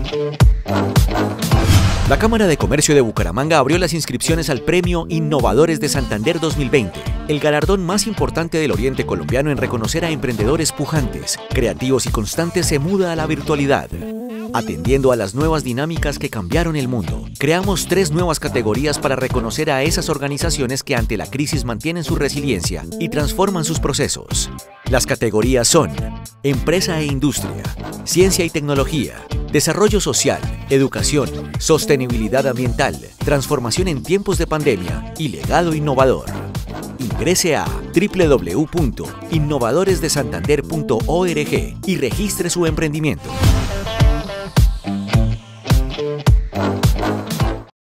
La Cámara de Comercio de Bucaramanga abrió las inscripciones al Premio Innovadores de Santander 2020, el galardón más importante del oriente colombiano en reconocer a emprendedores pujantes, creativos y constantes. Se muda a la virtualidad. Atendiendo a las nuevas dinámicas que cambiaron el mundo, creamos 3 nuevas categorías para reconocer a esas organizaciones que ante la crisis mantienen su resiliencia y transforman sus procesos. Las categorías son Empresa e Industria, Ciencia y Tecnología, Desarrollo Social, Educación, Sostenibilidad Ambiental, Transformación en tiempos de pandemia y Legado Innovador. Ingrese a www.innovadoresdesantander.org y registre su emprendimiento.